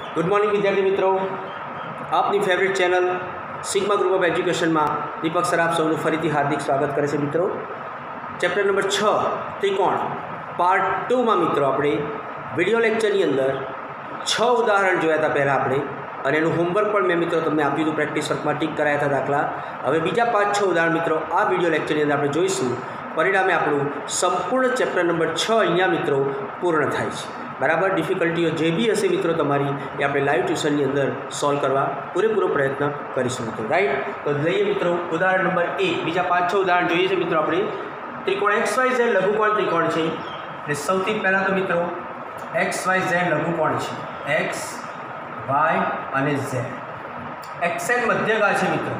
Good morning विद्यार्थी मित्रों, आपनी favourite channel Sigma group of education में दीपक सर आप सबનું ફરીથી હાર્દિક સ્વાગત કરે છે મિત્રો। ચેપ્ટર નંબર 6 ત્રિકોણ પાર્ટ 2 માં મિત્રો આપણે વિડિયો લેક્ચરની અંદર 6 ઉદાહરણ જોયા હતા પહેલા આપણે, અને એનું હોમવર્ક પણ મેં મિત્રો તમને આપ્યું હતું, પ્રેક્ટિસ વર્કમાં ટીક કરાયા હતા દાખલા। હવે બીજા 5-6 ઉદાહરણ મિત્રો આ વિડિયો લેક્ચરની અંદર આપણે જોઈશું। પરિણામે આપણું સંપૂર્ણ ચેપ્ટર નંબર 6 અહીંયા મિત્રો પૂર્ણ થાય છે। बराबर डिफिकल्टीओ जे भी हशे मित्रों तमारी ये अपने लाइव ट्यूशननी अंदर सॉल्व करवा पूरेपूरो प्रयत्न करीशुं मित्रों। राइट, तो लईए मित्रों उदाहरण नंबर 1। बीजा 5-6 उदाहरण जोईए छे मित्रों अपने। त्रिकोण XYZ लघुकोण त्रिकोण छे એટલે સૌથી પહેલા તો મિત્રો XYZ લઘુકોણ છે, X Y અને Z। XN મધ્યગા છે મિત્રો।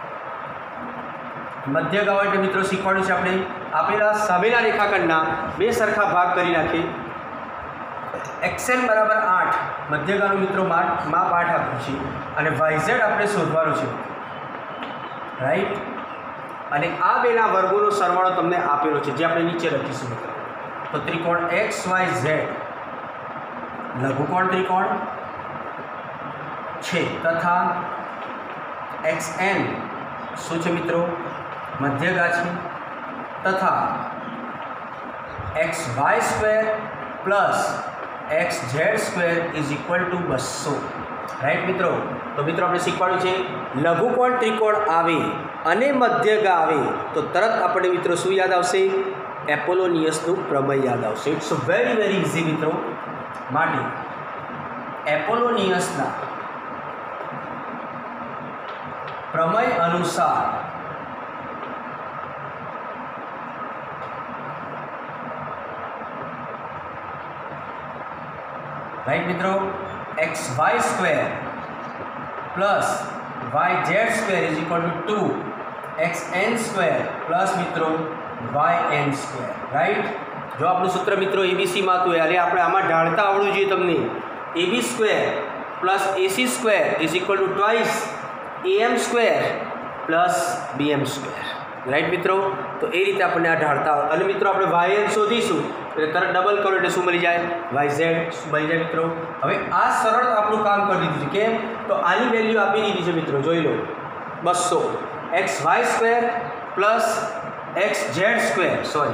મધ્યગાઓ એટલે મિત્રો શીખવાડ્યું છે આપણે આપેલા સામેના રેખાખંડના બે સરખા ભાગ કરી નાખીએ। XN बराबर 8 मध्यगानु मित्रों माप 8 आप्युं छे अने YZ आपणे शोधवानुं छे। राइट, अने आ बेना वर्गोनो सरवाळो तमने आपेलो छे जे आपणे नीचे लखीशुं मित्रों। तो त्रिकोण XYZ लघुकोण त्रिकोण छे तथा XN शुं छे मित्रों मध्यगा छे तथा XY square plus XZ square is equal to 200। Right मित्रों, तो मित्रों आपणे शीखवाड्युं छे लघुकोण त्रिकोण आवे अने मध्यगा आवे तो तरत आपणे मित्रों शुं याद आवशे? एपोलोनियसनुं प्रमेय याद आवशे। इट्स वेरी वेरी इजी मित्रों। माटे एपोलोनियसना प्रमेय अनुसार राइट मित्रों XY square plus YZ square is equal to 2 XN square plus मित्रों YN स्क्वेर। राइट, जो आपनु सूत्र मित्रों ABC में तो यार आपणे आमां ढाळता आवडવું જોઈએ તમને। AB square plus AC square is equal to twice AM square plus BM square. Right मित्रों, तो ये रीते अपने आ ढाळता अने मित्रों अपने YN शोधीशुं એટલે તરત ડબલ કરો એટલે શું મળી જાય? YZ મળી જાય મિત્રો। હવે આ સરળ આપણું કામ કરી દીધું છે। કેમ? તો આની વેલ્યુ આપી દીધી છે મિત્રો, જોઈ લો 200 XY square plus XZ square sorry.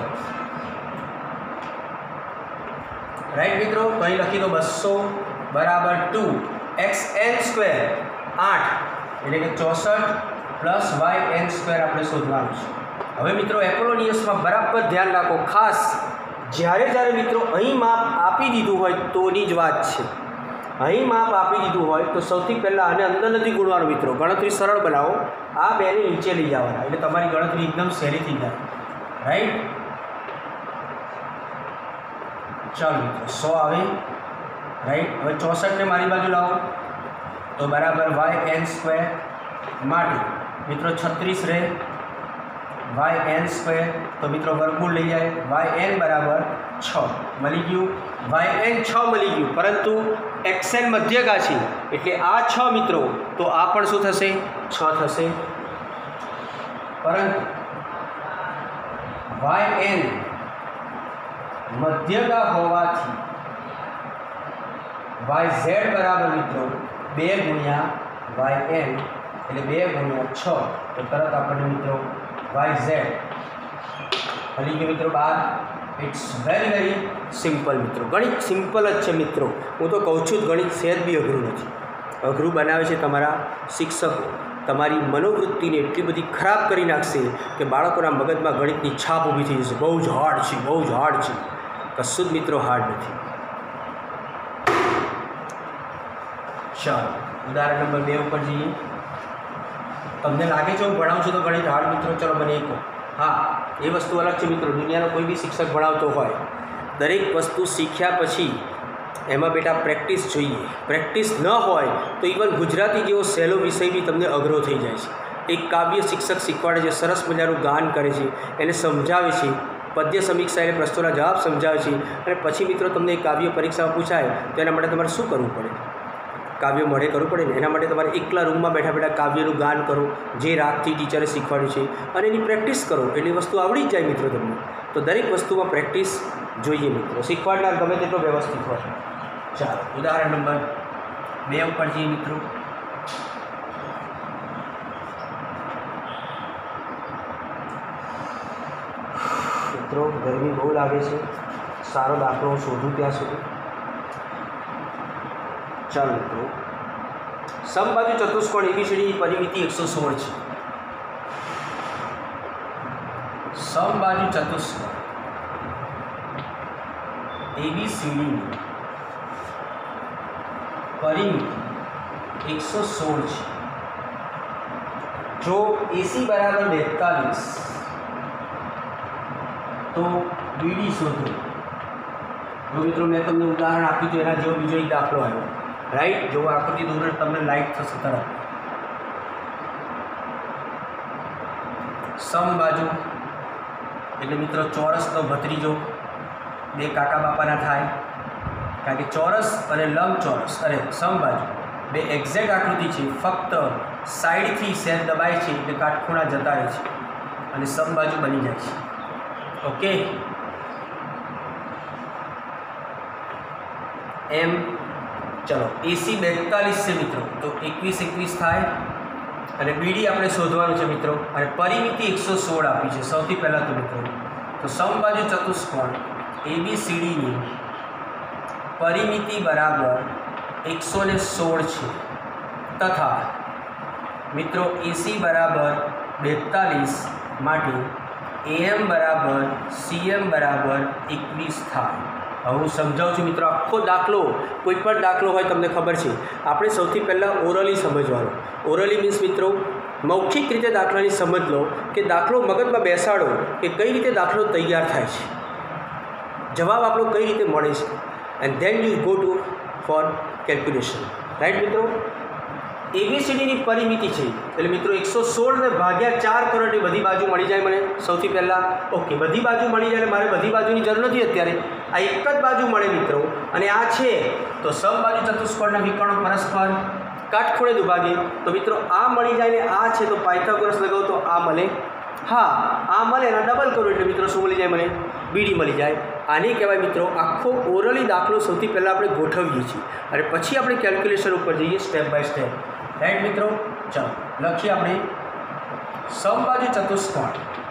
Right મિત્રો, તો અહીં લખી દો 200 બરાબર 2 XN સ્ક્વેર 8 એટલે કે 64 પ્લસ YN સ્ક્વેર આપણે શોધવાનું છે। હવે મિત્રો એપોલોનિયસમાં બરાબર ધ્યાન રાખો, ખાસ જ્યારે જ્યારે મિત્રો અહીં માપ આપી દીધું હોય તોની જ વાત છે। અહીં માપ આપી દીધું હોય તો સૌથી પહેલાં આને અંદર નથી ગુણવાનું મિત્રો, ગણતરી સરળ બનાવો, આ બેને નીચે લઈ જવાના એટલે તમારી ગણતરી એકદમ સહેલી થઈ જાય। રાઈટ, ચાલો મિત્રો 100 આવે। રાઈટ, હવે 64 ને મારી બાજુ લાવો તો બરાબર YN સ્ક્વેર માટે મિત્રો 36 રહે YN स्क्वेर तो मित्रों वर्गमूल लई जाए YN बराबर 6 मळी गयुं। YN 6 मळी गयुं, परंतु XN मध्यगा छे एटले आ 6 मित्रों तो आ पण शुं थशे? 6 थशे। परंतु YN मध्यगा होवाथी YZ बराबर मित्रों 2 गुण્યા YN એટલે 2 गुण્યા 6 तो तरत आपणे मित्रों YZ मळी गयुं मित्रों 12। इट्स वेरी वेरी सिंपल मित्रों, गणित सिंपल ज छे मित्रों। हूँ तो कहूँ छूँ गणित सेज भी अघरू नहीं, अघरू बनावे छे तमारा शिक्षको। तमारी मनोवृत्तिने एटली बधी खराब करी नाखशे कि बाळकोना मगजमां गणितनी छाप ऊभी थई जशे। बहु ज हार्ड छे, बहु ज हार्ड छे, कशुं ज मित्रों हार्ड नहीं। चलो उदाहरण नंबर 2 पर जईए। तमने लगे छे हूँ भणावुं छुं तो गणित हार्ड मित्रों? चलो मैंने एक हाँ ये वस्तु अलग है मित्रों। दुनिया कोई भी शिक्षक भणावतो होय दरेक वस्तु शीख्या पछी एमां बेटा प्रेक्टिस जोईए। प्रेक्टिस न होय तो इवन गुजराती जेवो सहेलो विषय भी तमने अघरो थई जाय छे। एक काव्य शिक्षक शीखवाड़े छे, सरस मजानुं गान करे छे, एने समजावे छे, पद्य समीक्षा एने प्रश्नोना जवाब समजावे छे, अने पछी मित्रों तमने काव्य परीक्षा पूछाय तो एना माटे तमारे शुं करवुं पड़े? काव्य मोढ़े करवू पड़े ने। एना माटे तमारे एकला रूम में बैठा बैठा काव्यनुं गान करो जे रागथी टीचरे शीखवाड्युं छे अने एनी प्रेक्टिस करो एटली वस्तु आवड़ी ज जाय मित्रों तमने। तो दरेक वस्तु में प्रेक्टिस જોઈએ મિત્રો, શીખવાડનાર ગમે તેટલો વ્યવસ્થિત હોય। ચાલો ઉદાહરણ નંબર 2 ઉપર જઈએ મિત્રો। મિત્રો ગરમી બહુ લાગે છે, સારો દાખલો શોધું ત્યાં સુધી। ચાલો મિત્રો, સમબાજુ ચતુષ્કોણ એબીસીડી પરિમિતિ 116 છે। समबाजु चतुष्कोण एबीसीडी परिमिति 116 है। जो एसी बराबर 42 तो बीडी शोधो। जो मित्रों मैं तमने उदाहरण आपी तो एना जेवो बीजो एक दाखलो आव्यो, राइट। जो आकृति दोरे तमने लाइट थशे तरफ। समबाजु એટલે મિત્રો ચોરસનો ભત્રીજો બે કાકા બાપાના થાય, કારણ કે ચોરસ અને લંબચોરસ અરે સમબાજુ બે એક્ઝેક્ટ આકૃતિ છે, ફક્ત સાઈડથી સેજ દબાય છે એટલે કાટખૂણા જતા રહે છે અને સમબાજુ બની જાય છે। ઓકે, એમ ચલો એસી 42 છે મિત્રો, તો 21 થાય અને બીડી આપણે શોધવાનું છે મિત્રો, અને પરિમિતિ 116 આપી છે। સૌથી પહેલાં તો મિત્રો તો સમબાજુ ચતુષ્કોણ એબીસીડીની પરિમિતિ બરાબર 116 છે, તથા મિત્રો એસી બરાબર 42 માટે એમ બરાબર સીએમ બરાબર 21 થાય। હવે હું સમજાવું છું મિત્રો। આખો દાખલો કોઈ પણ દાખલો હોય તમને ખબર છે, આપણે સૌથી પહેલાં ઓરલી સમજવાનો। ઓરલી મીન્સ મિત્રો મૌખિક રીતે દાખલાની સમજ લો કે દાખલો મગજમાં બેસાડો કે કઈ રીતે દાખલો તૈયાર થાય છે, જવાબ આપણો કઈ રીતે મળે છે, and then you go to for calculation, right મિત્રો। એબીસીડીની પરિમિતિ છે એટલે મિત્રો 116 ને ભાગ્યા 4 કરો એટલે બધી બાજુ મળી જાય મને સૌથી પહેલાં। ઓકે, બધી બાજુ મળી જાય, મારે બધી બાજુની જરૂર નથી અત્યારે, આ એક જ બાજુ મળે મિત્રો। અને આ છે તો સમબાજુ ચતુષ્કોણના વિકર્ણો પરસ્પર કાટખૂણે દુભાગે, તો મિત્રો આ મળી જાય ને આ છે તો પાયથાગોરસ લગાવો તો આ મળે। હા, આ મળે એના ડબલ કરો એટલે મિત્રો શું મળી જાય મને? બીડી મળી જાય। આને કહેવાય મિત્રો આખો ઓરલી દાખલો સૌથી પહેલાં આપણે ગોઠવીએ છીએ અને પછી આપણે કેલ્ક્યુલેશન ઉપર જઈએ સ્ટેપ બાય સ્ટેપ, રાઈટ મિત્રો। ચાલો લખીએ આપણે સમબાજુ ચતુષ્કોણ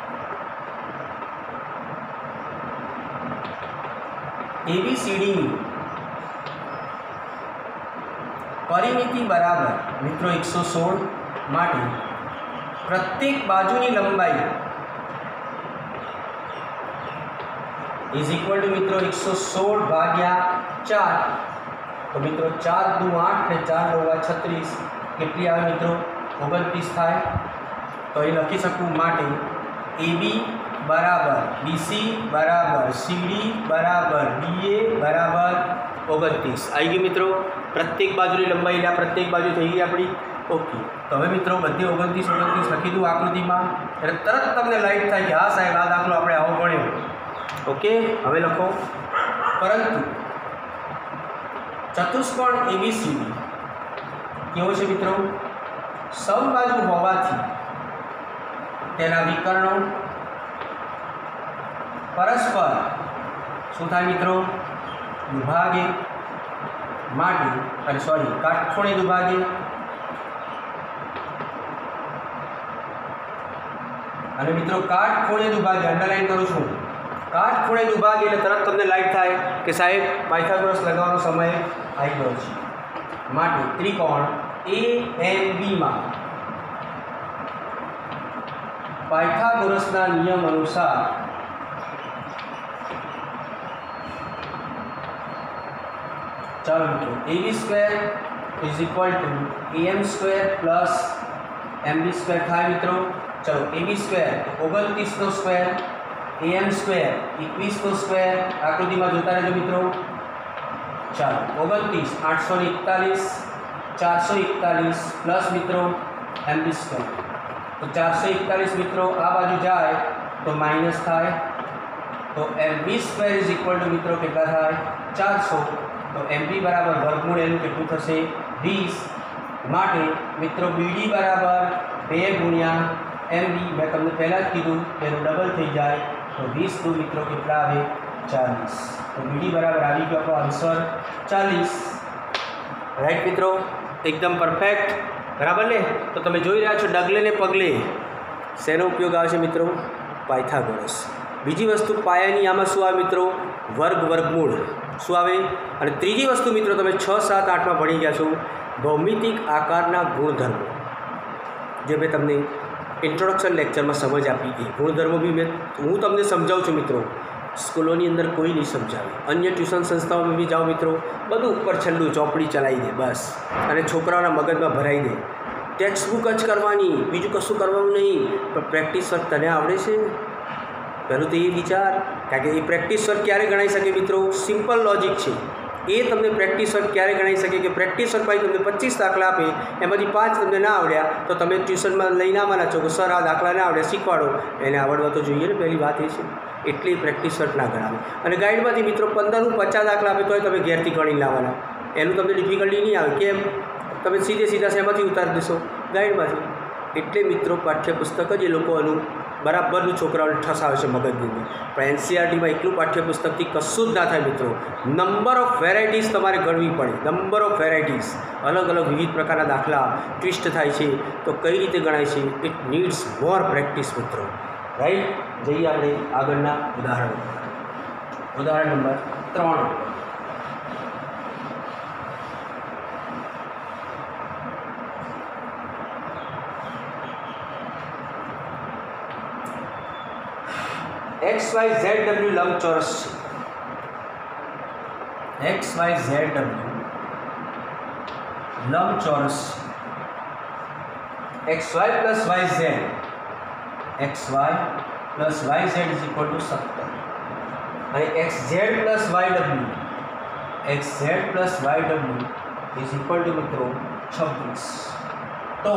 એબીસીડીની परिमिति बराबर मित्रों 116 माटे प्रत्येक बाजूनी लंबाई इज इक्वल टू मित्रों 116 भाग्या 4। तो मित्रों 4 दू 8 ने 4 9 36 કેટલી આવે મિત્રો? 29 થાય। તો એ લખી શકું માટે AB बराबर BC बराबर CD बराबर DA बराबर 29 आई गई मित्रों। प्रत्येक बाजू लंबाई એટલે प्रत्येक बाजू થઈ ગઈ આપણી। ओके, तो હવે મિત્રો બધી 29 લખી દઉં આકૃતિમાં એટલે તરત તમને લાઈટ થાય કે હા સાહેબ આ દાખલો આપણે આવો ગણ્યો। ઓકે, હવે લખો પરંતુ ચતુષ્કોણ એબીસીડી કેવો છે મિત્રો? સમબાજુ હોવાથી તેના વિકર્ણો પરસ્પર શું થાય મિત્રો? દુભાગે માટે અને સોરી કાટખૂણે દુભાગે અને મિત્રો કાટખૂણે દુભાગે અંડરલાઈન કરું છું। કાટખૂણે દુભાગે એટલે તરત તમને લાઈટ થાય કે સાહેબ પાયથાગોરસ લગાવવાનો સમય આવી ગયો છે। માટે ત્રિકોણ AMB માં પાયથાગોરસના નિયમ અનુસાર चलो मित्रों AB² is equal to AM² plus MB² था मित्रों। चलो AB² 29 નો સ્ક્વેર, AM² 21 નો સ્ક્વેર આકૃતિમાં જોતા રહેજો મિત્રો। ચાલો 29 841 441 પ્લસ મિત્રો MB² तो 441 मित्रों आ बाजू जाए तो माइनस थाय तो MB² इज इक्वल टू मित्रों कितना थाय 400। तो MB बराबर वर्गमूल एनु केटલું થશે 20 માટે મિત્રો BD बराबर 2 गुणिया MB मैं તમને પહેલા જ કીધું કે એનું ડબલ થઈ જાય તો 20 દુ મિત્રો કેટલા આવે 40। તો BD बराबर આવી ગયો આપણો આન્સર 40। राइट मित्रों, एकदम परफेक्ट, बराबर ने। तो तमे जोई रह्या छो डगले ने पगले शेनो उपयोग आवे छे मित्रों? पायथागोरस। बीजी वस्तु पायानी आमां शुं आवे मित्रों? वर्ग वर्गमूळ शुं आवे? अने त्रीजी वस्तु मित्रों तमे 6, 7, 8 में भणी गया छो भौमितिक आकारना गुणधर्मो, जे मैं तमने इंट्रोडक्शन लेक्चर में समझ आपी। गुणधर्मो भी मैं हूँ तमने समझाऊँ छूँ मित्रों। स्कूलों अंदर कोई नहीं समझावे, अन्य ट्यूशन संस्थाओं में भी जाओ मित्रों, बधु ऊपर छल्लू चौपड़ी चलाई दे बस, अने छोकराओना मगज में भराई दे। टेक्स्ट बुक ज करवानी, बीजू कशुं करवानुं नहीं। पण प्रेक्टिस वर्क तने आवड़े छे? पहलू तो ये विचार, कारण के प्रेक्टिस वर्क क्यारे गणाई सके मित्रों? सिंपल लॉजिक है। ये तमने प्रेक्टिस वर्क क्यारे गणाई सके कि प्रेक्टिस वर्क भाई तमने 25 दाखला आपे, एमांथी 5 तमने ना आवड्या तो तमे ट्यूशन में लईने आववाना छो कि सर आ दाखला ना आवड्या, शीखवाडो। एने आवडवा तो जोईए ने, पहली बात ये छे। एटली प्रेक्टिस वर्क ना गणावे। अने गाइडमांथी मित्रों 15 નું 50 दाखला आपे तोय तमे घेरथी गणी लाववाना। एनुं तमने डिफिकल्टी नहीं आवे। केम? तमे सीधे सीधा शेमांथी उतारी देशो? गाइडमांथी। एटले मित्रों पाठ्यपुस्तक ज ए लोकोनुं बराबर छोकराओने ठसावे छे मगजनी में। पण एनसीईआरटी में एकलू पाठ्यपुस्तकथी कशुं ज ना थाय मित्रों। नंबर ऑफ वेराइटीज तमारे गणवी पड़े, नंबर ऑफ वेराइटीज, अलग अलग विविध प्रकारना दाखला ट्विस्ट थाय छे तो कई रीते गणाय छे। इट नीड्स मोर प्रेक्टिस मित्रों, राइट। जईए आपणे आगळना उदाहरण। उदाहरण नंबर 3। XYZW लंबचोरस छे। XYZW लंबचोरस XY plus YZ, XY plus YZ is equal to 70 અને XZ plus YW, XZ plus YW is equal to मित्रों 26। तो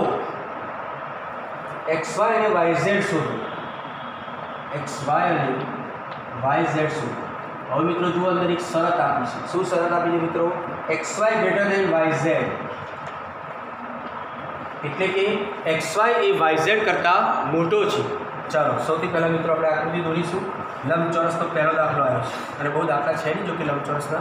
XY અને YZ शोधो, XY અને YZ शोधो। હવે मित्रों जो अंदर एक शरत आपी है। शू शरत आपी है मित्रों? XY ग्रेटर देन YZ, एटले कि XY ए YZ करता मोटो छे। चलो सौथी पहला मित्रों આપણે આકૃતિ દોરીશું। લંબચોરસ તો પહેલો દાખલો આવ્યો છે અને બહુ દાખલા છે નહીં જો કે લંબચોરસના।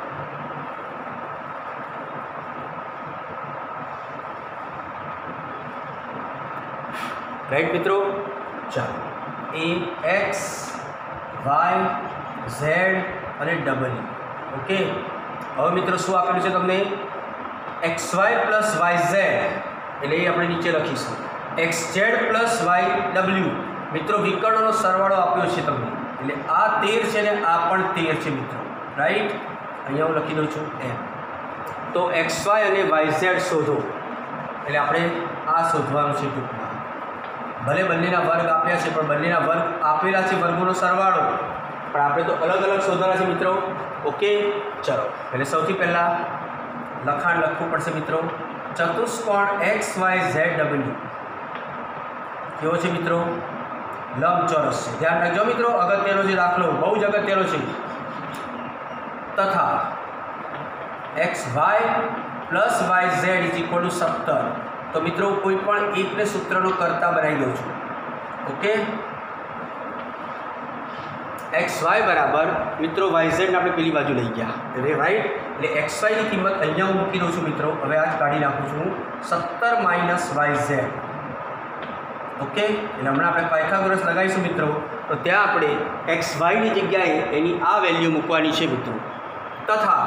राइट मित्रों, चलो ए एक्स वाय झेड और डबल ओके। હવે મિત્રો શું આપેલું છે તમને? X Y plus Y Z એટલે એ આપણે નીચે લખીશું X Z plus Y W. मित्रों विकर्णों सरवाळो आप्यो छे तमने, એટલે આ 13 છે ને આ પણ 13 છે मित्रों, राइट। અહીંયા હું લખી દઉં છું એમ। તો एक्स वाय અને वाय झेड શોધો એટલે આપણે આ શોધવાનું છે ટૂંકમાં। भले बंनेना वर्ग आप्या छे पण बंनेना वर्ग आपेला छे वर्गोनो सरवाळो, पण आपणे तो अलग अलग शोधवाना छे मित्रों, ओके। चलो એટલે સૌથી પહેલા લખાણ લખવું પડશે मित्रों। चतुष्कोण XYZW केवो छे मित्रों? लंबचोरस छे। ध्यान राखजो मित्रों, अगत्यनो छे दाखलो, बहु ज अगत्यनो छे। तथा XY plus YZ is equal to 70। तो मित्रों कोईपण एक ने सूत्रनो करता बनाई दઉં છું, ओके। XY बराबर मित्रों YZ ने આપણે પેલી બાજુ લઈ ગયા, राइट। એટલે XY ની કિંમત અહીંયા હું મૂકી દઉં છું मित्रों। હવે આ જ કાઢી નાખું છું 70 માઈનસ YZ, ओके। એટલે હમણાં આપણે પાયથાગોરસ લગાવીશું मित्रों, તો ત્યાં આપણે XY ની જગ્યાએ એની આ વેલ્યુ મૂકવાની છે मित्रों। તથા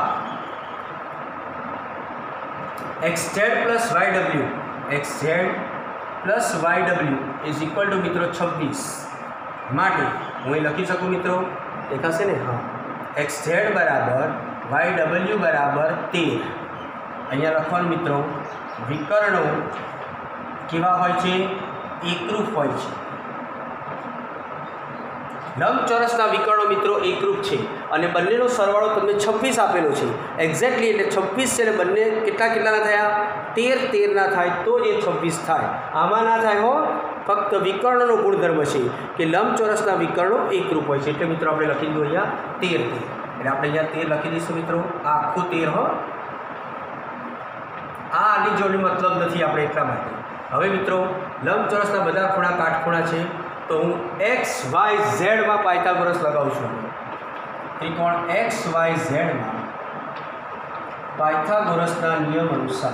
XZ plus YW, XZ plus YW is equal to मित्रों 26। माटे हूँ लखी सकूँ मित्रों, देखाशे ने? हाँ, XZ बराबर YW बराबर 13। अहींया लखवानुं मित्रों, विकर्णों केवा होय छे? एकरूप होय छे। लंबचोरसना विकर्णों मित्रों एकरूप है और बंनेनो सरवाळो तमने 26 आपेलो है एक्जेक्टली। एटले 26 है बंने केटला केटलाना थया? 13 13 ना थाय तो जे 26 थाय, आमां ना थाय हो। फक्त विकर्णनो गुणधर्म है कि लंबचोरसना विकर्णों एकरूप होय छे। एटले मित्रों आपणे लखी दीधुं अहींया 13 13। एटले आपणे अहींया 13 लखी दईशुं मित्रों, आ आखुं 13 हो। आ आनी जोडनी मतलब नथी आपणे એટલા માટે। હવે मित्रों लंबचोरसना बधा खूणा काटखूणा छे तो हूँ XYZ में पायथागोरस लगाऊँ छूँ। त्रिकोण XYZ में પાયથાગોરસના નિયમ અનુસાર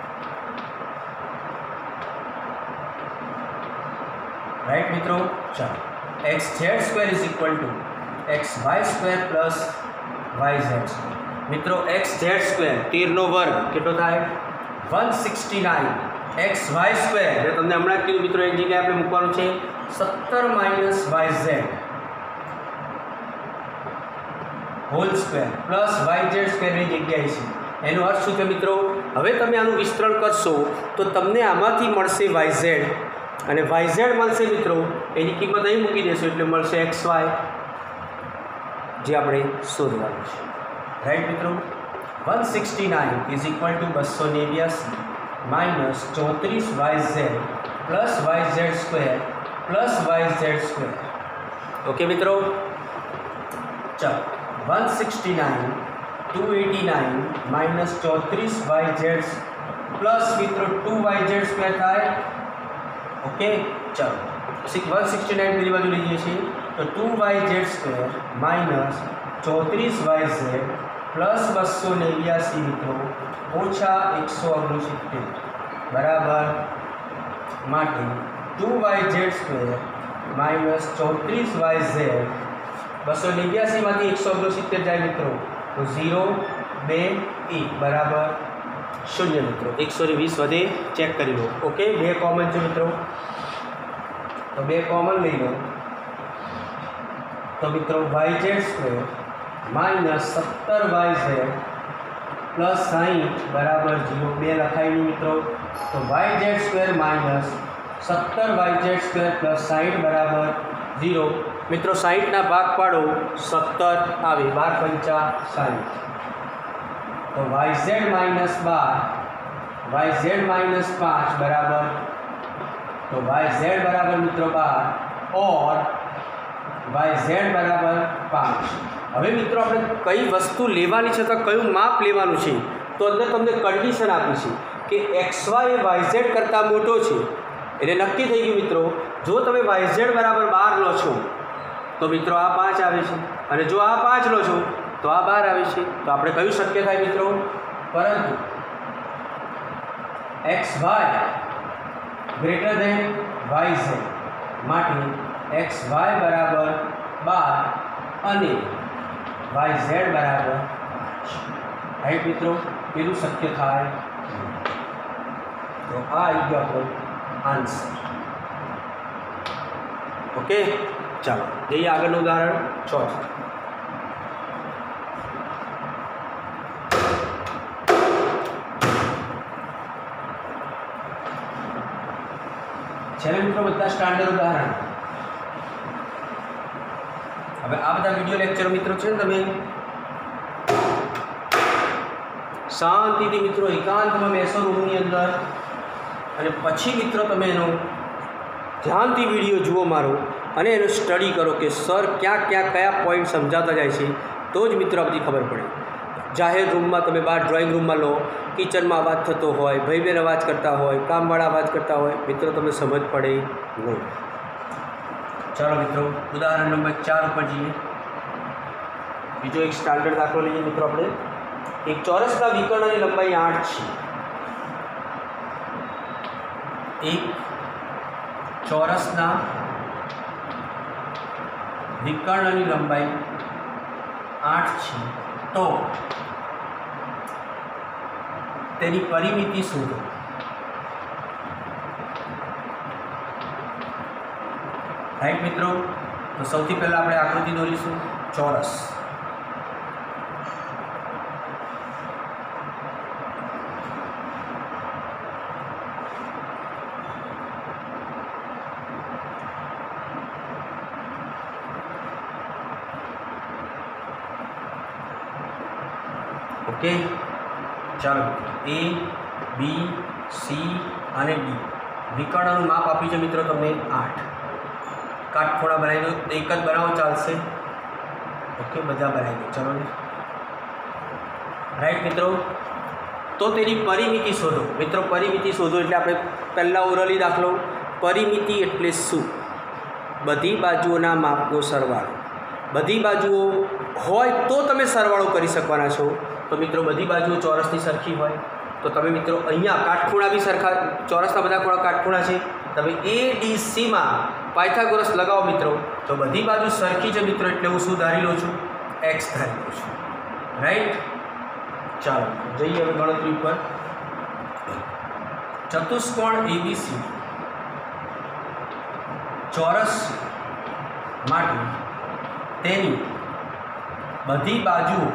राइट मित्रों। चलो xz² = xy² प्लस yz²। मित्रों xz² 13 वर्ग કેટલો થાય 169 xy² જે તમને હમણાં કીધું મિત્રો એક જગ્યાએ આપણે મૂકવાનું છે 17 - yz whole square plus yz² ની જગ્યાએ છે। એનો અર્થ શું છે મિત્રો? હવે તમે આનું વિસ્તરણ કરશો તો તમને આમાંથી મળશે yz અને yz મળશે મિત્રો એની કિંમત અહીં મૂકી દેશો એટલે મળશે xy જે આપણે શોધવાનું છે। રાઈટ મિત્રો। 169 = 289 - 34yz plus yz² plus yz²। Okay મિત્રો। ચલો 169 289 - 34yz પ્લસ મિત્રો 2yz² થાય। ओके चलो 169 પેલી બાજુ લઈ જઈએ છીએ તો 2yz² - 34yz પ્લસ 289 મિત્રો ઓછા 169 બરાબર માટે 2yz² - 34yz 289 માંથી 169 જાય મિત્રો તો 0 2 1 બરાબર 0 મિત્રો 120 વધે ચેક કરી લો। ઓકે 2 કોમન છે મિત્રો તો 2 કોમન લઈ લો તો મિત્રો yz² - 17yz પ્લસ 60 બરાબર 0 2 લખાય નહીં મિત્રો તો yz² - 17yz² પ્લસ 60 બરાબર 0 મિત્રો 60 ના ભાગ પાડો 17 આવે 12 × 5 = 60 तो yz - 12 yz - 5 बराबर तो yz बराबर मित्रों 12 और yz बराबर 5। હવે મિત્રો આપણે કઈ વસ્તુ લેવાની છે તો કયું માપ લેવાનું છે તો અંદર તમને કન્ડિશન આપી છે કે xy એ yz કરતાં મોટો છે એટલે નક્કી થઈ ગયું મિત્રો। જો તમે yz બરાબર 12 લો છો તો મિત્રો આ 5 આવે છે અને જો આ 5 લો છો તો આ 12 આવે છે તો આપણે કયું શક્ય થાય મિત્રો? પરંતુ xy ગ્રેટર ધેન yz માટે xy બરાબર 12 અને yz બરાબર 5 રાઈટ મિત્રો પેલું શક્ય થાય તો આ આવી ગયો આપણો આન્સર। ઓકે ચાલો જઈએ આગળનું ઉદાહરણ 6। चलो मित्रों बता स्टैंडर्ड उदाहरण। હવે આ બધા વિડિયો લેક્ચર મિત્રો છે ને તમે શાંતિથી મિત્રો એકાંતમાં બેસો રૂમની અંદર અને પછી મિત્રો તમે એનો ધ્યાનથી વિડિયો જુઓ મારો અને એનો સ્ટડી કરો કે સર કયા પોઈન્ટ સમજાવતા જાય છે તો જ મિત્રો આ બધી ખબર પડે। જાહેર રૂમમાં તમે બહાર ડ્રોઈંગ રૂમમાં લો કિચનમાં અવાજ થતો હોય ભાઈ બહેન અવાજ કરતા હોય કામવાળા અવાજ કરતા હોય મિત્રો તમને સમજ પડે નહીં। ચાલો મિત્રો ઉદાહરણ નંબર 4 ઉપર જઈએ। બીજો એક સ્ટાન્ડર્ડ દાખલો લઈએ મિત્રો આપણે। એક ચોરસના વિકર્ણની લંબાઈ 8 છે। એક ચોરસના વિકર્ણની લંબાઈ 8 છે તો તેની પરિમિતિ શોધો। રાઈટ મિત્રો તો સૌથી પહેલાં આપણે આકૃતિ દોરીશું ચોરસ। ओके चलो ए बी सी અને ડી વિકર્ણનું માપ આપ્યું છે મિત્રો તમને 8। કાટખૂણા બનાવી દો એક જ બનાવો ચાલશે। ઓકે બધા બનાવી દો ચલો રાઈટ મિત્રો તો તેની પરિમિતિ શોધો। મિત્રો પરિમિતિ શોધો એટલે આપણે પહેલાં ઓરલી દાખલો પરિમિતિ એટલે શું? બધી બાજુઓના માપનો સરવાળો। બધી બાજુઓ હોય તો તમે સરવાળો કરી શકવાના છો तो मित्रों बधी बाजुओ चौरसनी सरखी होय तो तमे मित्रों अहींया काटखूणा बी सरखा चौरसना बधा खूणा काटखूणा छे तमे ADC में पायथागोरस लगाओ मित्रों तो बधी बाजू सरखी है मित्रों एटले हूँ शुं धारी लઉં છું x धारी लઉં છું राइट। चलो जईए हवे गणतरी पर। चतुष्कोण ABC चौरस माटे तेनी बधी बाजू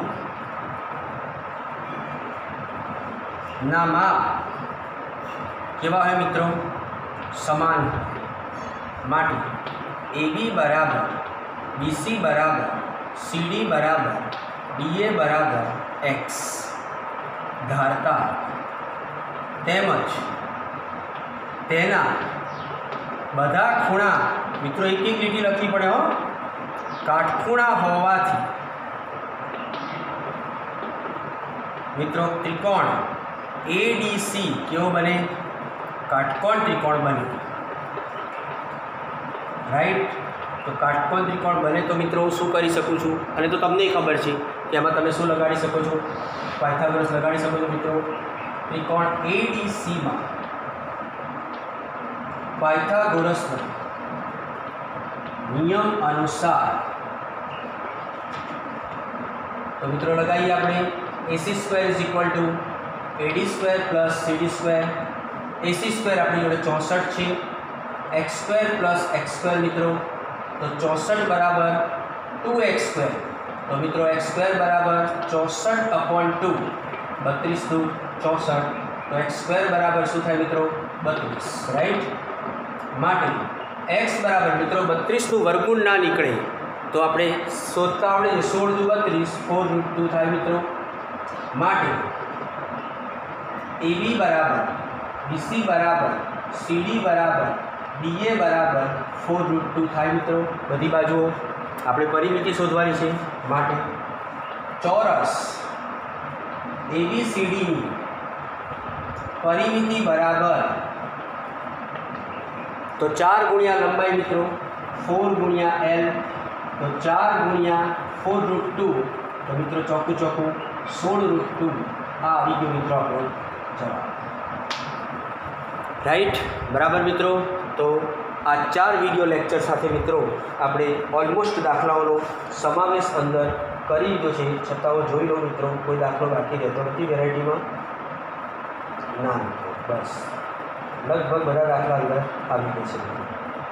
ना माप केवा है मित्रों समान माटे AB बराबर BC बराबर CD बराबर DA बराबर X धारता तेमज तेना बधा खूणा मित्रों एक एक लीटी लखी पड़े हो काटखूणा होवाथी मित्रों त्रिकोण ADC केवो बने काटकोण त्रिकोण बने राइट। तो काटकोण त्रिकोण बने तो मित्रों शू करी सकूँ छूँ अने तो तमने खबर है कि आमां तमे शू लगाड़ी सको छो पायथागोरस लगाड़ी सको छो मित्रों। त्रिकोण ADC में पायथागोरस नियम अनुसार तो मित्रों लगाइए आपने AC² = AD² + CD²। AC² अपनी जोड़े 64 है x² + x² मित्रों तो 64 बराबर 2x²। तो मित्रों x² बराबर 64/2 32 × 64 तो x² बराबर शू थाय मित्रों 32 राइट। माटे x बराबर मित्रों 32 નું વર્ગમૂળ ना निकले तो आपणे शोधता आवडे 16 × 32 4√2 थाय मित्रों। माटे AB बराबर BC बराबर CD बराबर DA बराबर 4√2 थाय मित्रों। बधी बाजुओ आपणे परिमिति शोधवानी छे माटे चौरस ABCD ની परिमिति बराबर तो 4 गुणिया लंबाई मित्रों 4 गुणिया L तो 4 गुणिया 4√2 तो मित्रों चौकू चौकू 16√2 आ આવી ગયો मित्रों આપણો जवाब राइट बराबर मित्रों। तो आ 4 वीडियो लेक्चर साथ मित्रों आपणे ऑलमोस्ट दाखलाओं समावेश अंदर करी दीधो छे छतां जोई लो मित्रों कोई दाखलो बाकी रहतो नथी वेरायटी में ना मित्रों बस लगभग बधा दाखला अंदर आवी गया छे।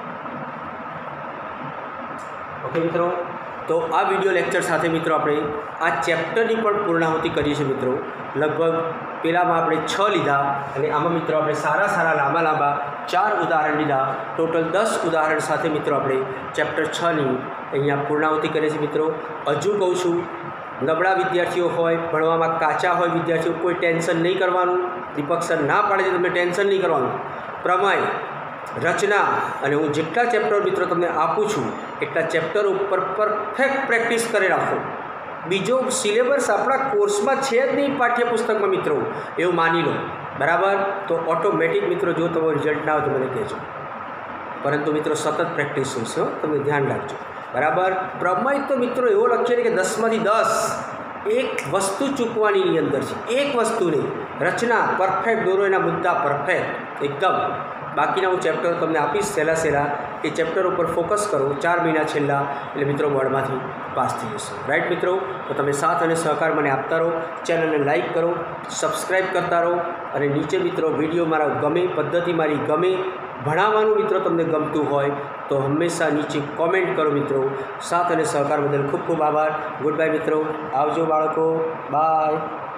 ओके मित्रों तो आ वीडियो लेक्चर साथ मित्रों आपणे आ चेप्टरनी पण पूर्णाहुति करी छे मित्रों। लगभग पेलामां आपणे 6 लीधा अने आमां मित्रों आपणे सारा सारा लांबा लांबा 4 उदाहरण लीधा टोटल 10 उदाहरण साथ मित्रों आपणे चेप्टर 6 नी अहींया पूर्णाहुति करी छे मित्रों। हजू कहूँ छूं नबळा विद्यार्थीओ होय भणवामां काचा होय विद्यार्थीओ कोई टेन्शन नहीं करवानुं। दीपक सर ना पाड़े छे तमने टेन्शन नहीं करवानुं। प्रमेय रचना अने हूँ जेटला चेप्टर मित्रों तमने आपू छूं एटला चेप्टर पर परफेक्ट प्रेक्टिस करे राखो। बीजो सिलेबस अपना कोर्स में है ज नहीं पाठ्यपुस्तक में मित्रों एवं मानी लो बराबर। तो ऑटोमेटिक मित्रों जो तमो रिजल्ट ना हो तो मैंने कहो परंतु मित्रों सतत प्रेक्टिस हो तमे ध्यान रखो बराबर। प्रमेय तो मित्रों एवो लक्ष्य कि 10 मांथी 10 एक वस्तु चूकवानी अंदर है एक वस्तु नहीं। रचना परफेक्ट दोरो एना मुद्दा परफेक्ट एकदम बाकीना हूँ चेप्टर तमने आपीश सहेला सहेला ए चेप्टर पर फोकस करो 4 महीना छेल्ला एटले मित्रों बोर्डमांथी पास थई जशो राइट मित्रों। तो तमे साथ अने सहकार मने आपता रहो चेनल ने लाइक करो सब्सक्राइब करता रहो अने नीचे मित्रों विडियो मारा गमे पद्धति मारी गमे भणाववानुं मित्रों तमने गमतुं होय तो हमेशा नीचे कॉमेंट करो मित्रों। साथ अने सहकार बदल खूब खूब आभार। गुड बाय मित्रों आवजो बाळको बाय।